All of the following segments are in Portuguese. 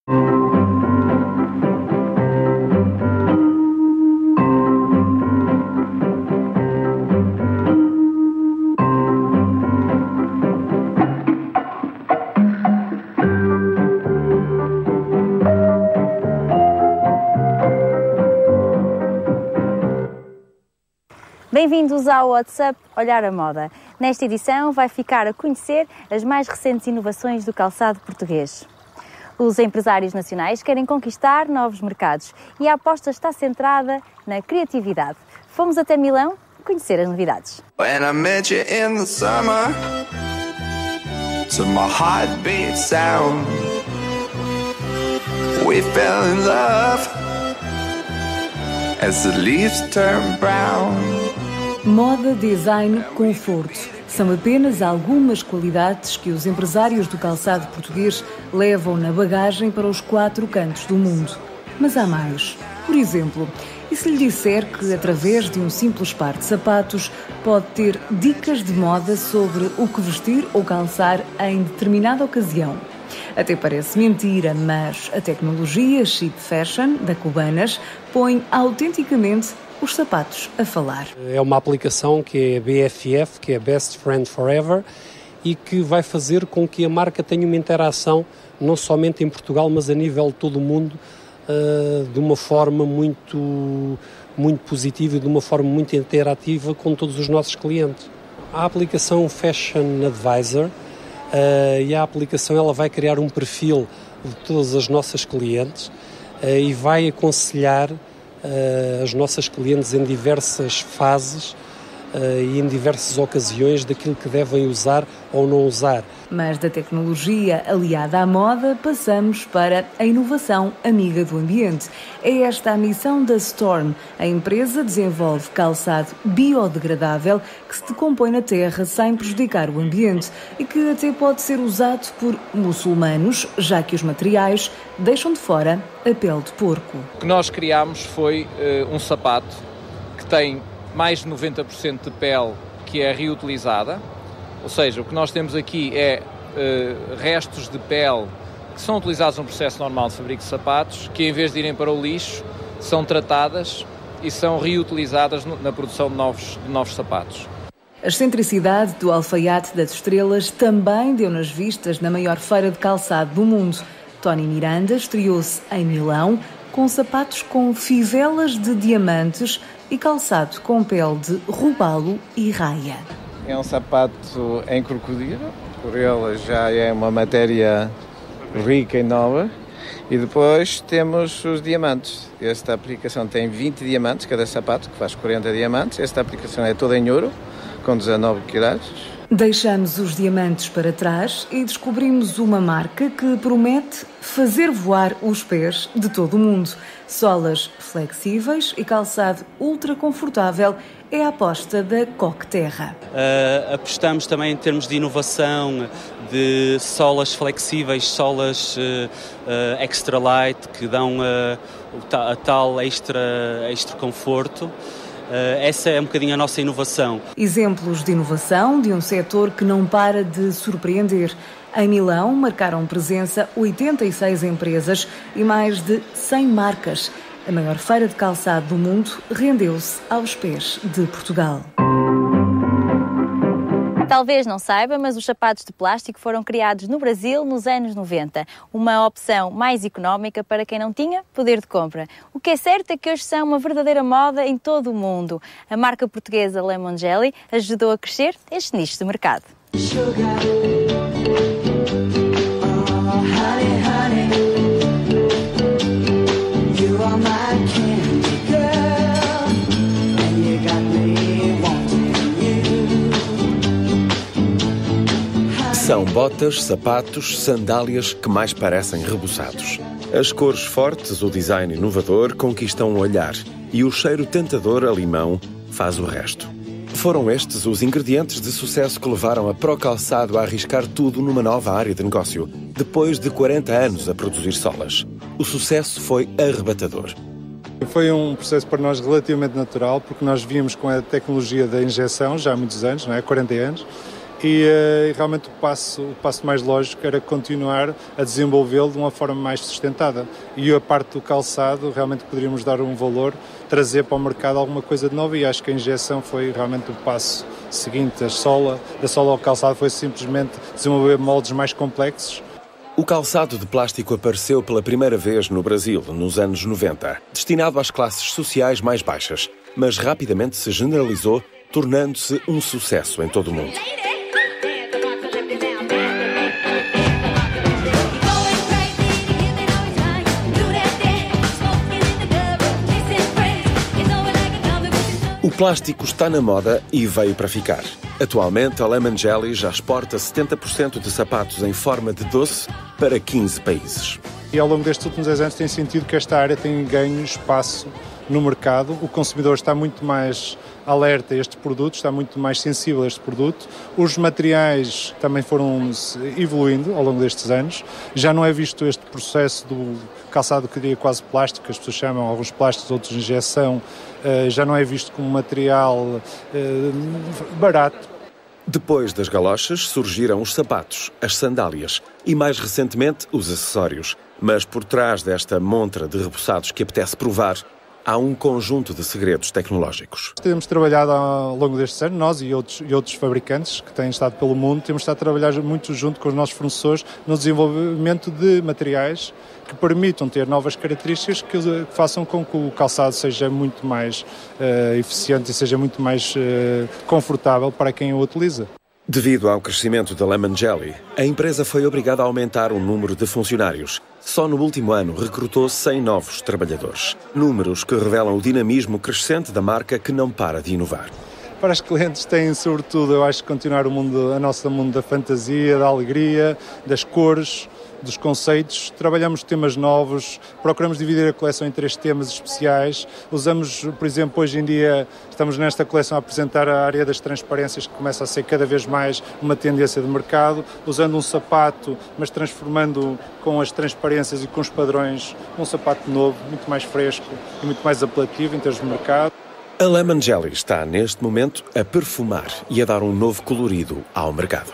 Bem-vindos ao WhatsApp Olhar a Moda. Nesta edição vai ficar a conhecer as mais recentes inovações do calçado português. Os empresários nacionais querem conquistar novos mercados e a aposta está centrada na criatividade. Fomos até Milão conhecer as novidades. When I met you in the summer, to my heartbeat sound, we fell in love as the leaves turn brown. Moda, design, conforto. São apenas algumas qualidades que os empresários do calçado português levam na bagagem para os 4 cantos do mundo. Mas há mais. Por exemplo, e se lhe disser que, através de um simples par de sapatos, pode ter dicas de moda sobre o que vestir ou calçar em determinada ocasião? Até parece mentira, mas a tecnologia Cheap Fashion, da Cubanas, põe autenticamente os sapatos a falar. É uma aplicação que é a BFF, que é Best Friend Forever, e que vai fazer com que a marca tenha uma interação, não somente em Portugal, mas a nível de todo o mundo, de uma forma muito positiva e de uma forma muito interativa com todos os nossos clientes. A aplicação Fashion Advisor, e a aplicação ela vai criar um perfil de todas as nossas clientes e vai aconselhar as nossas clientes em diversas fases e em diversas ocasiões daquilo que devem usar ou não usar. Mas da tecnologia aliada à moda passamos para a inovação amiga do ambiente. É esta a missão da Storm. A empresa desenvolve calçado biodegradável que se decompõe na terra sem prejudicar o ambiente e que até pode ser usado por muçulmanos, já que os materiais deixam de fora a pele de porco. O que nós criámos foi um sapato que tem mais de 90% de pele que é reutilizada, ou seja, o que nós temos aqui é restos de pele que são utilizados no processo normal de fabrico de sapatos, que em vez de irem para o lixo, são tratadas e são reutilizadas na produção de novos sapatos. A excentricidade do alfaiate das estrelas também deu nas vistas na maior feira de calçado do mundo. Tony Miranda estreou-se em Milão com sapatos com fivelas de diamantes e calçado com pele de robalo e raia. É um sapato em crocodilo, por ele já é uma matéria rica e nova. E depois temos os diamantes. Esta aplicação tem 20 diamantes, cada sapato, que faz 40 diamantes. Esta aplicação é toda em ouro, com 19 quilates. Deixamos os diamantes para trás e descobrimos uma marca que promete fazer voar os pés de todo o mundo. Solas flexíveis e calçado ultra confortável é a aposta da Coque-Terra. Apostamos também em termos de inovação, de solas flexíveis, solas extra light, que dão a tal extra conforto. Essa é um bocadinho a nossa inovação. Exemplos de inovação de um setor que não para de surpreender. Em Milão marcaram presença 86 empresas e mais de 100 marcas. A maior feira de calçado do mundo rendeu-se aos pés de Portugal. Talvez não saiba, mas os sapatos de plástico foram criados no Brasil nos anos 90. Uma opção mais económica para quem não tinha poder de compra. O que é certo é que hoje são uma verdadeira moda em todo o mundo. A marca portuguesa Lemon Jelly ajudou a crescer este nicho de mercado. São botas, sapatos, sandálias que mais parecem rebuçados. As cores fortes, o design inovador conquistam o olhar e o cheiro tentador a limão faz o resto. Foram estes os ingredientes de sucesso que levaram a Procalçado a arriscar tudo numa nova área de negócio, depois de 40 anos a produzir solas. O sucesso foi arrebatador. Foi um processo para nós relativamente natural, porque nós víamos com a tecnologia da injeção já há muitos anos, não é? 40 anos, e realmente o passo mais lógico era continuar a desenvolvê-lo de uma forma mais sustentada. E a parte do calçado, realmente poderíamos dar um valor, trazer para o mercado alguma coisa de novo, e acho que a injeção foi realmente o passo seguinte. Da sola ao calçado foi simplesmente desenvolver moldes mais complexos. O calçado de plástico apareceu pela primeira vez no Brasil, nos anos 90, destinado às classes sociais mais baixas, mas rapidamente se generalizou, tornando-se um sucesso em todo o mundo. O plástico está na moda e veio para ficar. Atualmente, a Lemon Jelly já exporta 70% de sapatos em forma de doce para 15 países. E ao longo destes últimos 10 anos tem sentido que esta área tem ganho espaço no mercado. O consumidor está muito mais alerta a este produto, está muito mais sensível a este produto. Os materiais também foram evoluindo ao longo destes anos. Já não é visto este processo do calçado que diria quase plástico, que as pessoas chamam, alguns plásticos, outros de injeção, já não é visto como material barato. Depois das galochas surgiram os sapatos, as sandálias e, mais recentemente, os acessórios. Mas por trás desta montra de reboçados que apetece provar, há um conjunto de segredos tecnológicos. Temos trabalhado ao longo destes anos, nós e outros fabricantes que têm estado pelo mundo, temos estado a trabalhar muito junto com os nossos fornecedores no desenvolvimento de materiais que permitam ter novas características que façam com que o calçado seja muito mais eficiente e seja muito mais confortável para quem o utiliza. Devido ao crescimento da Lemon Jelly, a empresa foi obrigada a aumentar o número de funcionários. Só no último ano recrutou 100 novos trabalhadores. Números que revelam o dinamismo crescente da marca que não para de inovar. Para os clientes têm, sobretudo, eu acho, que continuar o nosso mundo da fantasia, da alegria, das cores, dos conceitos. Trabalhamos temas novos, procuramos dividir a coleção em 3 temas especiais. Usamos, por exemplo, hoje em dia, estamos nesta coleção a apresentar a área das transparências, que começa a ser cada vez mais uma tendência de mercado, usando um sapato, mas transformando com as transparências e com os padrões um sapato novo, muito mais fresco e muito mais apelativo em termos de mercado. A Lemon Jelly está, neste momento, a perfumar e a dar um novo colorido ao mercado.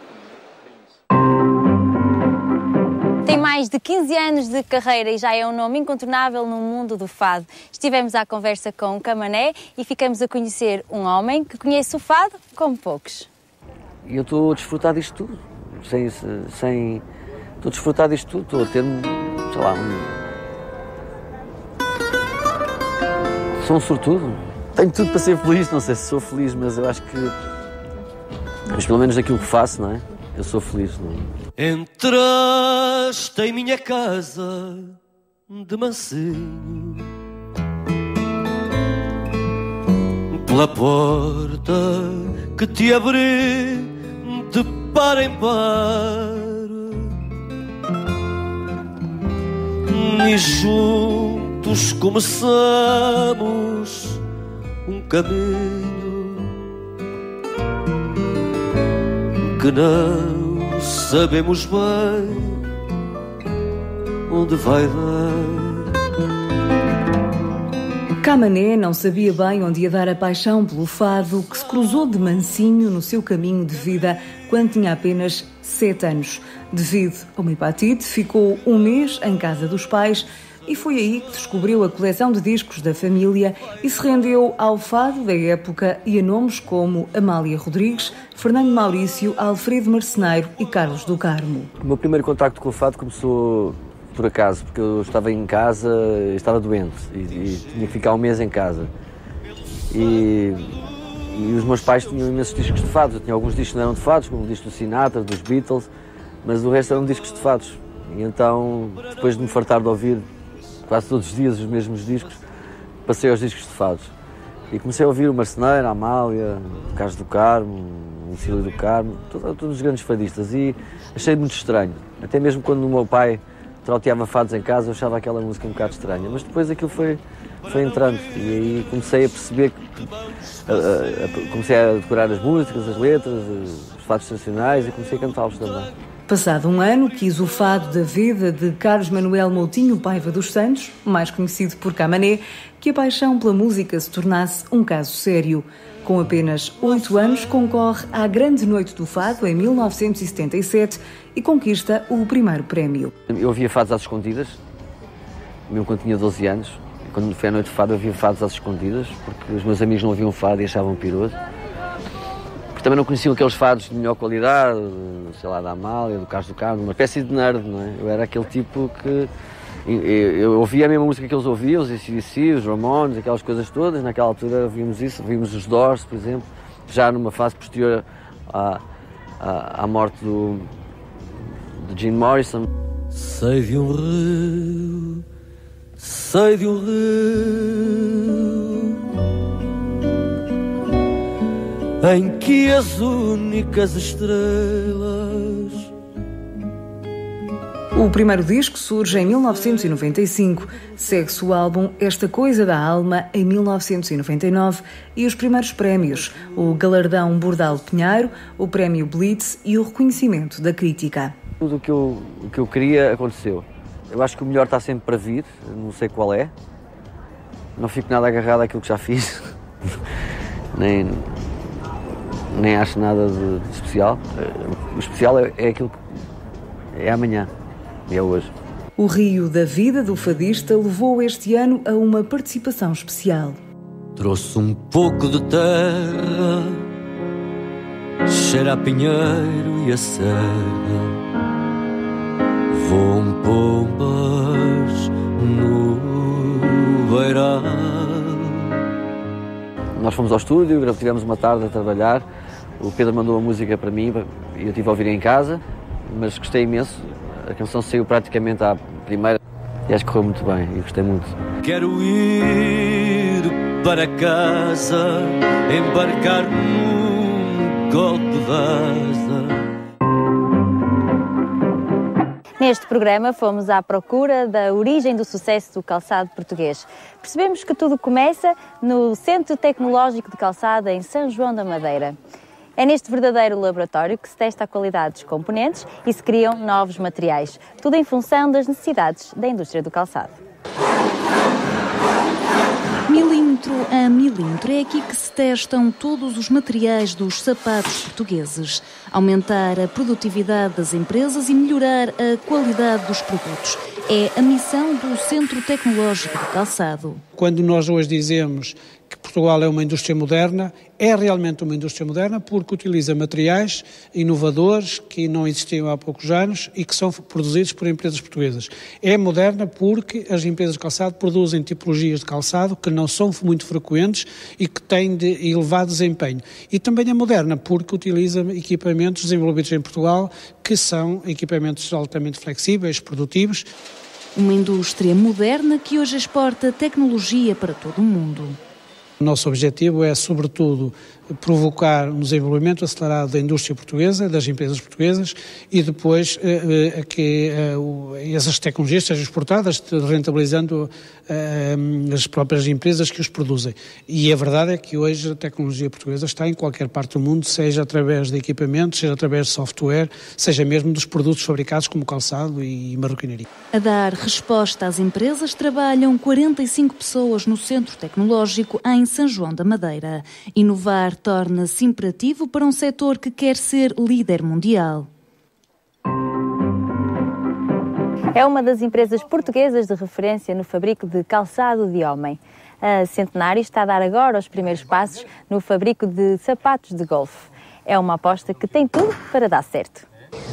Tem mais de 15 anos de carreira e já é um nome incontornável no mundo do fado. Estivemos à conversa com Camané e ficamos a conhecer um homem que conhece o fado como poucos. Eu estou a desfrutar disto tudo. Estou a desfrutar disto tudo. Estou a ter, sei lá, sou um sortudo. Tenho tudo para ser feliz, não sei se sou feliz, mas eu acho que... Mas pelo menos daquilo que faço, não é? Eu sou feliz, não é? Entraste em minha casa de mansinho, pela porta que te abri de par em par, e juntos começamos um caminho que não sabemos bem onde vai dar. Camané não sabia bem onde ia dar a paixão pelo fado que se cruzou de mansinho no seu caminho de vida quando tinha apenas 7 anos. Devido a uma hepatite, ficou um mês em casa dos pais e foi aí que descobriu a coleção de discos da família e se rendeu ao fado da época e a nomes como Amália Rodrigues, Fernando Maurício, Alfredo Marceneiro e Carlos do Carmo. O meu primeiro contacto com o fado começou por acaso, porque eu estava em casa, estava doente e tinha que ficar um mês em casa. E os meus pais tinham imensos discos de fados. Eu tinha alguns discos que não eram de fados, como o disco do Sinatra, dos Beatles, mas o resto eram discos de fados. E então, depois de me fartar de ouvir quase todos os dias os mesmos discos, passei aos discos de fados. E comecei a ouvir o Marceneiro, a Amália, o Carlos do Carmo, o Cílio do Carmo, todos os grandes fadistas. E achei muito estranho. Até mesmo quando o meu pai trauteava fados em casa, eu achava aquela música um bocado estranha. Mas depois aquilo foi entrando. E aí comecei a perceber comecei a decorar as músicas, as letras, os fados tradicionais e comecei a cantá-los também. Passado um ano, quis o fado da vida de Carlos Manuel Moutinho Paiva dos Santos, mais conhecido por Camané, que a paixão pela música se tornasse um caso sério. Com apenas 8 anos, concorre à Grande Noite do Fado, em 1977, e conquista o primeiro prémio. Eu ouvia fados às escondidas, mesmo quando tinha 12 anos. Quando foi à Noite do Fado, eu ouvia fados às escondidas, porque os meus amigos não ouviam fado e achavam piroso. Também não conheciam aqueles fados de melhor qualidade, sei lá, da Amália, do Carlos do Carmo, uma espécie de nerd, não é? Eu era aquele tipo que... Eu ouvia a mesma música que eles ouviam, os AC/DC, os Ramones, aquelas coisas todas. Naquela altura ouvimos isso, ouvimos os Doors, por exemplo, já numa fase posterior à morte de Jim Morrison. Sei de um rio, sei de um rio, em que as únicas estrelas... O primeiro disco surge em 1995, segue-se o álbum Esta Coisa da Alma em 1999 e os primeiros prémios, o Galardão Bordal Pinheiro, o Prémio Blitz e o reconhecimento da crítica. Tudo o que eu queria aconteceu. Eu acho que o melhor está sempre para vir, não sei qual é. Não fico nada agarrado àquilo que já fiz, nem acho nada de especial. O especial é aquilo que é amanhã, é hoje. O Rio da Vida do fadista levou este ano a uma participação especial. Trouxe um pouco de terra, cheira a pinheiro e a serra, voam pombas no beiral. Nós fomos ao estúdio, tivemos uma tarde a trabalhar. O Pedro mandou uma música para mim e eu estive a ouvir em casa, mas gostei imenso. A canção saiu praticamente à primeira e acho que correu muito bem e gostei muito. Quero ir para casa, embarcar num golpe de asa. Neste programa fomos à procura da origem do sucesso do calçado português. Percebemos que tudo começa no Centro Tecnológico de Calçado em São João da Madeira. É neste verdadeiro laboratório que se testa a qualidade dos componentes e se criam novos materiais, tudo em função das necessidades da indústria do calçado. Milímetro a milímetro, é aqui que se testam todos os materiais dos sapatos portugueses. Aumentar a produtividade das empresas e melhorar a qualidade dos produtos. É a missão do Centro Tecnológico de Calçado. Quando nós hoje dizemos que Portugal é uma indústria moderna, é realmente uma indústria moderna porque utiliza materiais inovadores que não existiam há poucos anos e que são produzidos por empresas portuguesas. É moderna porque as empresas de calçado produzem tipologias de calçado que não são muito frequentes e que têm de elevado desempenho. E também é moderna porque utiliza equipamentos desenvolvidos em Portugal que são equipamentos altamente flexíveis, produtivos. Uma indústria moderna que hoje exporta tecnologia para todo o mundo. O nosso objetivo é, sobretudo, provocar um desenvolvimento acelerado da indústria portuguesa, das empresas portuguesas, e depois que essas tecnologias sejam exportadas, rentabilizando as próprias empresas que os produzem. E a verdade é que hoje a tecnologia portuguesa está em qualquer parte do mundo, seja através de equipamentos, seja através de software, seja mesmo dos produtos fabricados como calçado e marroquinaria. A dar resposta às empresas trabalham 45 pessoas no Centro Tecnológico em São João da Madeira. Inovar torna-se imperativo para um setor que quer ser líder mundial. É uma das empresas portuguesas de referência no fabrico de calçado de homem. A Centenário está a dar agora os primeiros passos no fabrico de sapatos de golfe. É uma aposta que tem tudo para dar certo.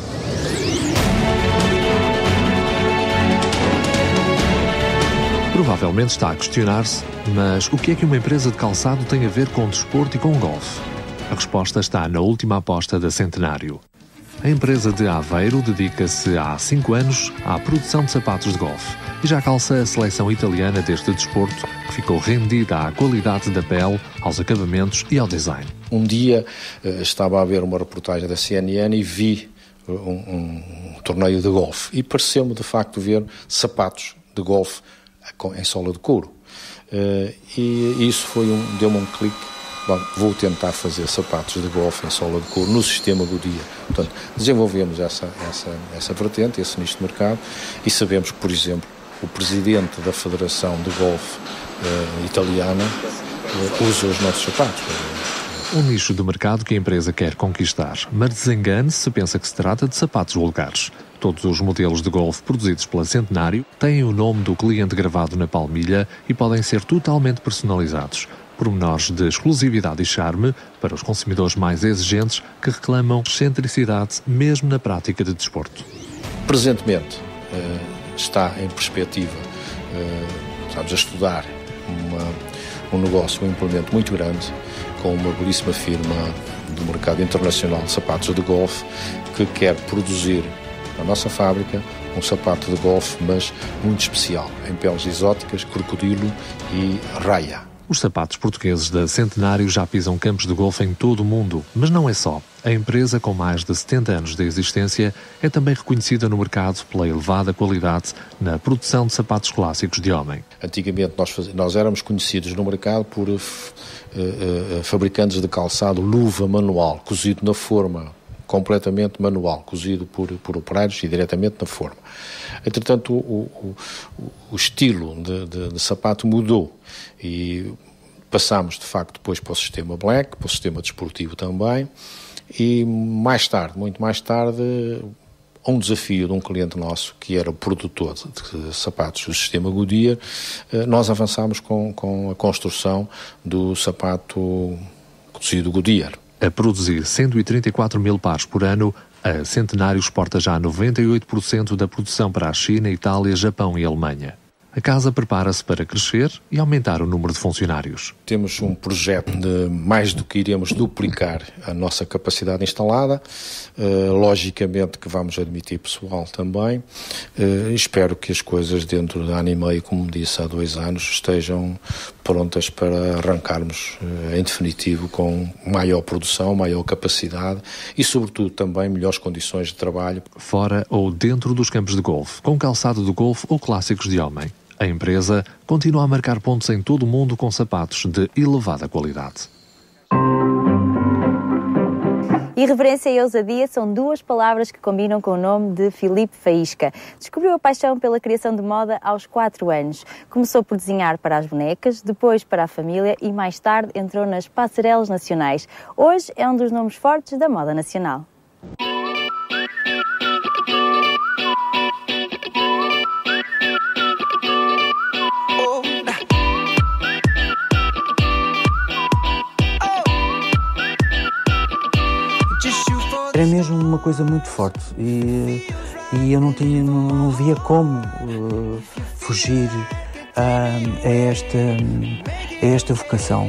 Provavelmente está a questionar-se, mas o que é que uma empresa de calçado tem a ver com desporto e com golfe? A resposta está na última aposta da Centenário. A empresa de Aveiro dedica-se há 5 anos à produção de sapatos de golfe e já calça a seleção italiana deste desporto, que ficou rendida à qualidade da pele, aos acabamentos e ao design. Um dia estava a ver uma reportagem da CNN e vi um torneio de golfe e pareceu-me de facto ver sapatos de golfe em sola de couro. E isso deu-me um clique bom, vou tentar fazer sapatos de golfe em sola de couro no sistema Goodyear. Portanto, desenvolvemos essa vertente, esse nicho de mercado, e sabemos que, por exemplo, o presidente da Federação de Golfe italiana usa os nossos sapatos. Um nicho de mercado que a empresa quer conquistar, mas desengane-se se pensa que se trata de sapatos vulgares. Todos os modelos de golfe produzidos pela Centenário têm o nome do cliente gravado na palmilha e podem ser totalmente personalizados. Pormenores de exclusividade e charme para os consumidores mais exigentes que reclamam excentricidade mesmo na prática de desporto. Presentemente está em perspectiva, a estudar um negócio, um implemento muito grande com uma belíssima firma do mercado internacional de sapatos de golfe que quer produzir na nossa fábrica um sapato de golfe, mas muito especial, em peles exóticas, crocodilo e raia. Os sapatos portugueses da Centenário já pisam campos de golfe em todo o mundo, mas não é só. A empresa, com mais de 70 anos de existência, é também reconhecida no mercado pela elevada qualidade na produção de sapatos clássicos de homem. Antigamente nós éramos conhecidos no mercado por fabricantes de calçado luva manual, cozido na forma, completamente manual, cozido por operários e diretamente na forma. Entretanto, o estilo de sapato mudou e passámos, de facto, depois para o sistema black, para o sistema desportivo também, e mais tarde, muito mais tarde, um desafio de um cliente nosso, que era o produtor de sapatos do sistema Goodyear, nós avançámos com a construção do sapato cozido Goodyear. A produzir 134 mil pares por ano, a Centenário exporta já 98% da produção para a China, Itália, Japão e Alemanha. A casa prepara-se para crescer e aumentar o número de funcionários. Temos um projeto de mais do que iremos duplicar a nossa capacidade instalada. Logicamente que vamos admitir pessoal também. Espero que as coisas dentro de ano e meio, como disse há 2 anos, estejam prontas para arrancarmos em definitivo com maior produção, maior capacidade e, sobretudo, também melhores condições de trabalho. Fora ou dentro dos campos de golfe, com calçado de golfe ou clássicos de homem. A empresa continua a marcar pontos em todo o mundo com sapatos de elevada qualidade. Irreverência e ousadia são 2 palavras que combinam com o nome de Filipe Faísca. Descobriu a paixão pela criação de moda aos 4 anos. Começou por desenhar para as bonecas, depois para a família e mais tarde entrou nas passarelas nacionais. Hoje é um dos nomes fortes da moda nacional. Era mesmo uma coisa muito forte e eu não via como fugir a esta vocação.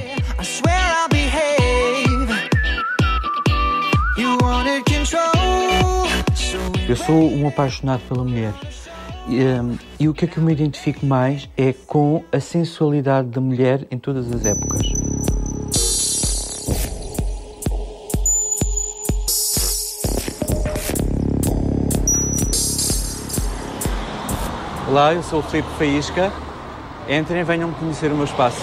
Eu sou um apaixonado pela mulher e o que é que eu me identifico mais é com a sensualidade da mulher em todas as épocas. Olá, eu sou o Filipe Faísca. Entrem e venham conhecer o meu espaço.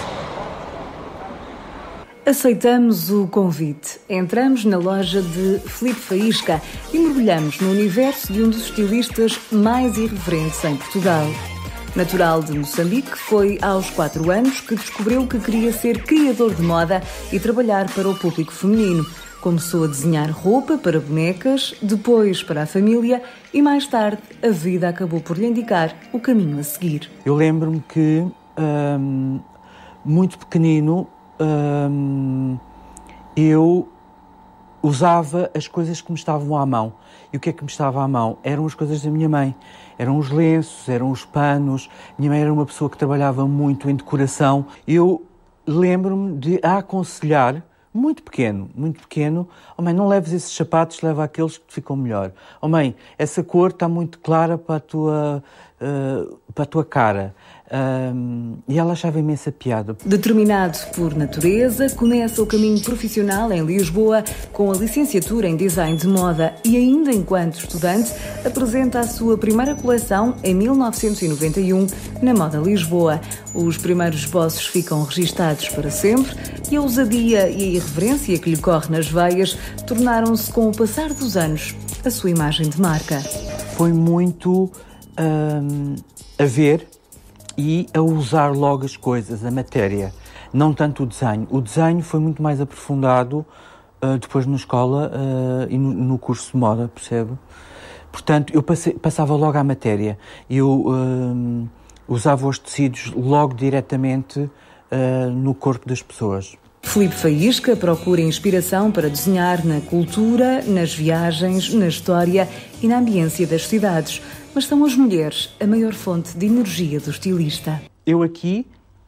Aceitamos o convite. Entramos na loja de Filipe Faísca e mergulhamos no universo de um dos estilistas mais irreverentes em Portugal. Natural de Moçambique, foi aos 4 anos que descobriu que queria ser criador de moda e trabalhar para o público feminino. Começou a desenhar roupa para bonecas, depois para a família e mais tarde a vida acabou por lhe indicar o caminho a seguir. Eu lembro-me que, muito pequenino, eu usava as coisas que me estavam à mão. E o que é que me estava à mão? Eram as coisas da minha mãe. Eram os lenços, eram os panos. Minha mãe era uma pessoa que trabalhava muito em decoração. Eu lembro-me de a aconselhar, muito pequeno, oh mãe, não leves esses sapatos, leva aqueles que te ficam melhor. Oh mãe, essa cor está muito clara para a tua para a tua cara. E ela achava imensa piada. Determinado por natureza, começa o caminho profissional em Lisboa com a licenciatura em Design de Moda e ainda enquanto estudante apresenta a sua primeira coleção em 1991 na Moda Lisboa. Os primeiros esboços ficam registados para sempre e a ousadia e a irreverência que lhe corre nas veias tornaram-se, com o passar dos anos, a sua imagem de marca. Foi muito a ver e a usar logo as coisas, a matéria, não tanto o desenho. O desenho foi muito mais aprofundado depois na escola e no curso de moda, percebe? Portanto, eu passava logo à matéria. Eu usava os tecidos logo diretamente no corpo das pessoas. Filipe Faísca procura inspiração para desenhar na cultura, nas viagens, na história e na ambiência das cidades. Mas são as mulheres a maior fonte de energia do estilista. Eu aqui,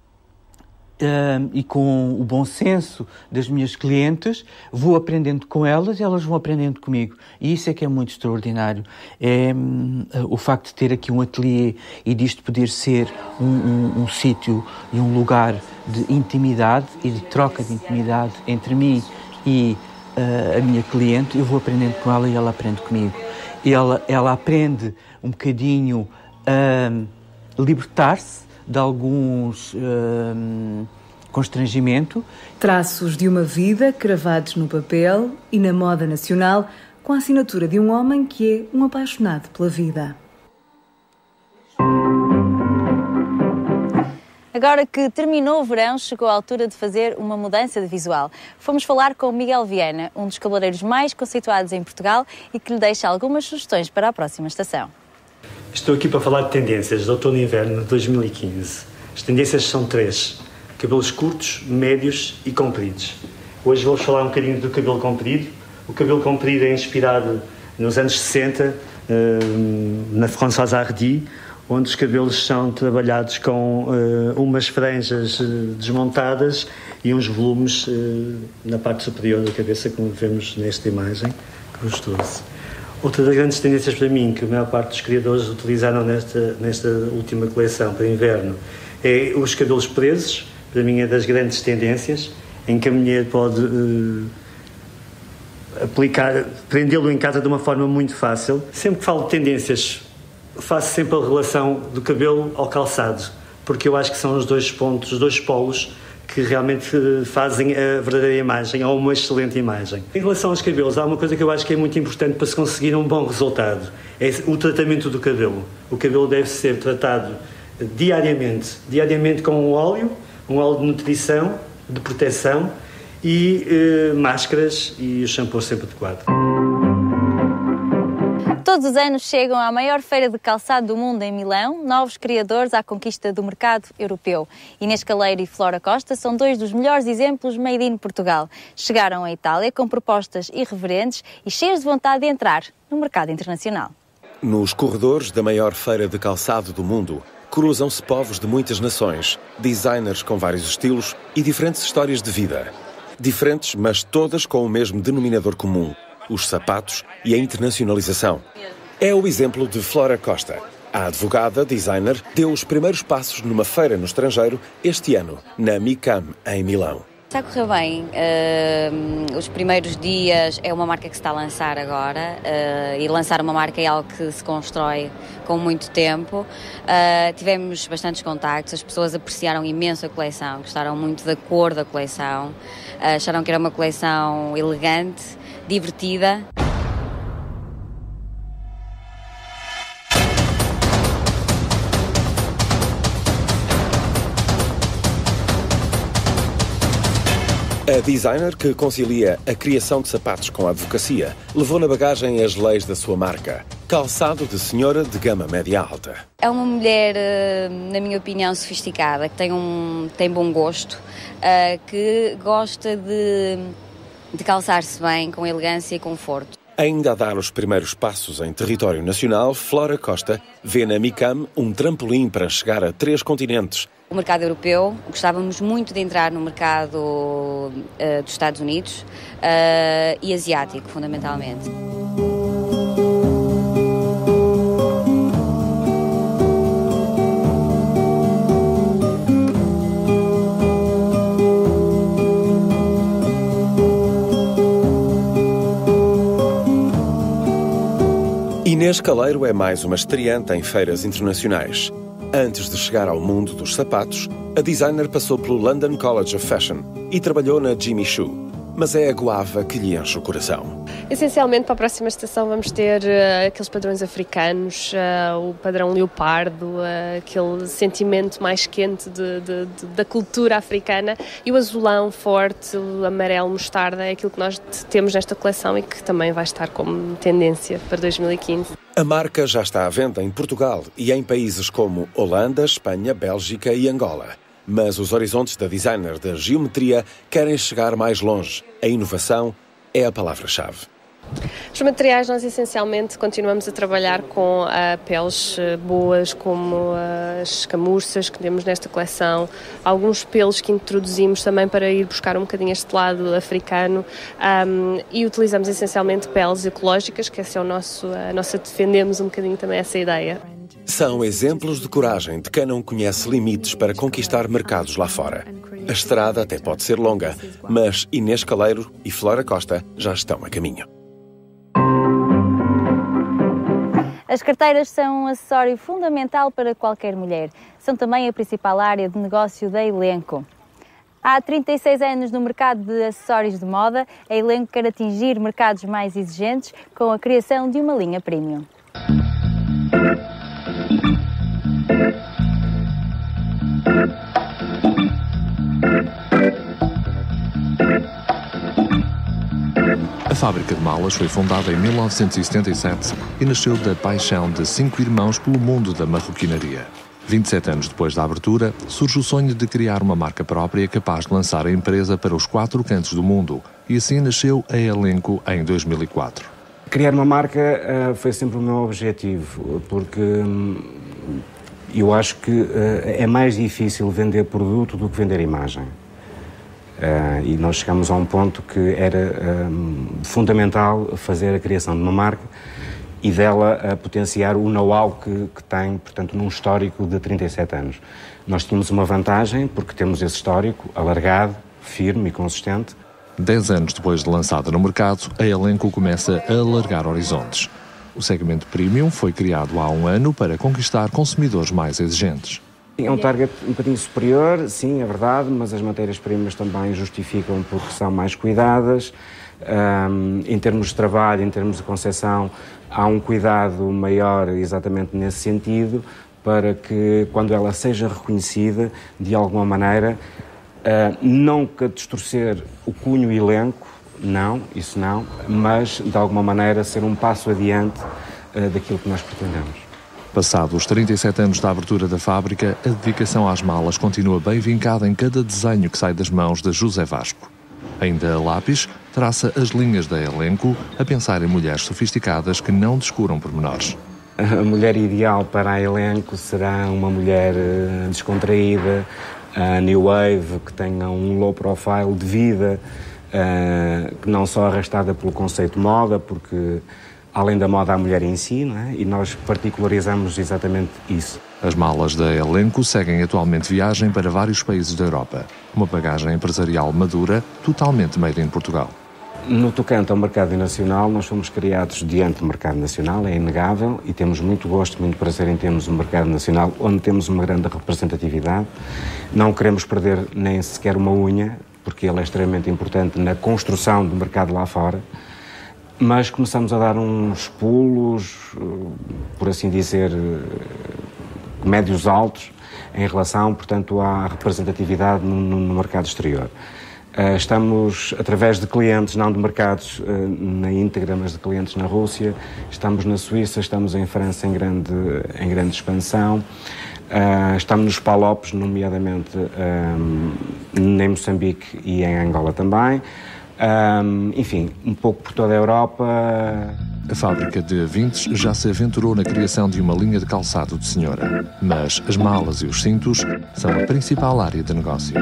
e com o bom senso das minhas clientes, vou aprendendo com elas e elas vão aprendendo comigo. E isso é que é muito extraordinário. É o facto de ter aqui um ateliê e disto poder ser um sítio e um lugar de intimidade e de troca de intimidade entre mim e a minha cliente. Eu vou aprendendo com ela e ela aprende comigo. Ela aprende um bocadinho a libertar-se de alguns constrangimento. Traços de uma vida cravados no papel e na moda nacional, com a assinatura de um homem que é um apaixonado pela vida. Agora que terminou o verão, chegou a altura de fazer uma mudança de visual. Fomos falar com o Miguel Viana, um dos cabeleireiros mais conceituados em Portugal e que lhe deixa algumas sugestões para a próxima estação. Estou aqui para falar de tendências de outono e inverno de 2015. As tendências são 3. Cabelos curtos, médios e compridos. Hoje vou falar um bocadinho do cabelo comprido. O cabelo comprido é inspirado nos anos 60, na Françoise Hardy, onde os cabelos são trabalhados com umas franjas desmontadas e uns volumes na parte superior da cabeça, como vemos nesta imagem. Gostoso. Outra das grandes tendências para mim, que a maior parte dos criadores utilizaram nesta última coleção para inverno, é os cabelos presos. Para mim é das grandes tendências, em que a mulher pode prendê-lo em casa de uma forma muito fácil. Sempre que falo de tendências, faço sempre a relação do cabelo ao calçado, porque eu acho que são os dois pontos, os dois polos que realmente fazem a verdadeira imagem, ou uma excelente imagem. Em relação aos cabelos, há uma coisa que eu acho que é muito importante para se conseguir um bom resultado, é o tratamento do cabelo. O cabelo deve ser tratado diariamente com um óleo de nutrição, de proteção e máscaras e o shampoo sempre adequado. Todos os anos chegam à maior feira de calçado do mundo em Milão, novos criadores à conquista do mercado europeu. Inês Caleiro e Flora Costa são dois dos melhores exemplos made in Portugal. Chegaram à Itália com propostas irreverentes e cheios de vontade de entrar no mercado internacional. Nos corredores da maior feira de calçado do mundo, cruzam-se povos de muitas nações, designers com vários estilos e diferentes histórias de vida. Diferentes, mas todas com o mesmo denominador comum: os sapatos e a internacionalização. É o exemplo de Flora Costa. A advogada, designer, deu os primeiros passos numa feira no estrangeiro este ano, na MICAM, em Milão. Está a correr bem. Os primeiros dias é uma marca que se está a lançar agora e lançar uma marca é algo que se constrói com muito tempo. Tivemos bastantes contactos, as pessoas apreciaram imenso a coleção, gostaram muito da cor da coleção, acharam que era uma coleção elegante, divertida. A designer, que concilia a criação de sapatos com a advocacia, levou na bagagem as leis da sua marca. Calçado de senhora de gama média-alta. É uma mulher, na minha opinião, sofisticada, que tem bom gosto, que gosta de calçar-se bem, com elegância e conforto. Ainda a dar os primeiros passos em território nacional, Flora Costa vê na MICAM um trampolim para chegar a 3 continentes. O mercado europeu, gostávamos muito de entrar no mercado dos Estados Unidos e asiático, fundamentalmente. Inês Caleiro é mais uma estreante em feiras internacionais. Antes de chegar ao mundo dos sapatos, a designer passou pelo London College of Fashion e trabalhou na Jimmy Choo. Mas é a goava que lhe enche o coração. Essencialmente, para a próxima estação vamos ter aqueles padrões africanos, o padrão leopardo, aquele sentimento mais quente da cultura africana, e o azulão forte, o amarelo mostarda, é aquilo que nós temos nesta coleção e que também vai estar como tendência para 2015. A marca já está à venda em Portugal e em países como Holanda, Espanha, Bélgica e Angola. Mas os horizontes da designer da geometria querem chegar mais longe. A inovação é a palavra-chave. Os materiais, nós essencialmente continuamos a trabalhar com peles boas, como as camurças que temos nesta coleção, alguns pelos que introduzimos também para ir buscar um bocadinho este lado africano, e utilizamos essencialmente peles ecológicas, que esse é defendemos um bocadinho também essa ideia. São exemplos de coragem de quem não conhece limites para conquistar mercados lá fora. A estrada até pode ser longa, mas Inês Caleiro e Flora Costa já estão a caminho. As carteiras são um acessório fundamental para qualquer mulher. São também a principal área de negócio da Elenco. Há 36 anos no mercado de acessórios de moda, a Elenco quer atingir mercados mais exigentes com a criação de uma linha premium. A fábrica de malas foi fundada em 1977 e nasceu da paixão de 5 irmãos pelo mundo da marroquinaria. 27 anos depois da abertura, surge o sonho de criar uma marca própria capaz de lançar a empresa para os 4 cantos do mundo, e assim nasceu a Elenco em 2004. Criar uma marca foi sempre o meu objetivo, porque eu acho que é mais difícil vender produto do que vender imagem. E nós chegamos a um ponto que era fundamental fazer a criação de uma marca e dela potenciar o know-how que tem, portanto, num histórico de 37 anos. Nós tínhamos uma vantagem, porque temos esse histórico alargado, firme e consistente. 10 anos depois de lançada no mercado, a Elenco começa a alargar horizontes. O segmento premium foi criado há um ano para conquistar consumidores mais exigentes. É um target um bocadinho superior, sim, é verdade, mas as matérias-primas também justificam porque são mais cuidadas. Em termos de trabalho, em termos de concepção, há um cuidado maior exatamente nesse sentido, para que quando ela seja reconhecida, de alguma maneira, nunca distorcer o cunho Elenco, não, isso não, mas de alguma maneira ser um passo adiante daquilo que nós pretendemos. Passados os 37 anos da abertura da fábrica, a dedicação às malas continua bem vincada em cada desenho que sai das mãos de José Vasco. Ainda a lápis, traça as linhas da Elenco a pensar em mulheres sofisticadas que não descuram pormenores. A mulher ideal para a Elenco será uma mulher descontraída, new wave, que tenha um low profile de vida, que não só arrastada pelo conceito de moda, porque além da moda, a mulher em si, não é? E nós particularizamos exatamente isso. As malas da Elenco seguem atualmente viagem para vários países da Europa. Uma bagagem empresarial madura, totalmente made in Portugal. No tocante ao mercado nacional, nós fomos criados diante do mercado nacional, é inegável, e temos muito gosto, muito prazer em termos um mercado nacional onde temos uma grande representatividade. Não queremos perder nem sequer uma unha, porque ele é extremamente importante na construção do mercado lá fora. Mas começamos a dar uns pulos, por assim dizer, médios altos, em relação, portanto, à representatividade no mercado exterior. Estamos, através de clientes, não de mercados na íntegra, mas de clientes na Rússia, estamos na Suíça, estamos em França em grande expansão, estamos nos Palopes, nomeadamente em Moçambique e em Angola também. Enfim, um pouco por toda a Europa. A fábrica de Vintes já se aventurou na criação de uma linha de calçado de senhora, mas as malas e os cintos são a principal área de negócio.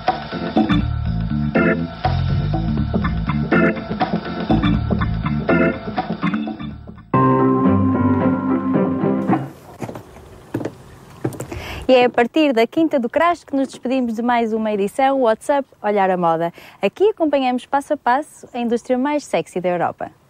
E é a partir da Quinta do Crasto que nos despedimos de mais uma edição WhatsApp Olhar a Moda. Aqui acompanhamos passo a passo a indústria mais sexy da Europa.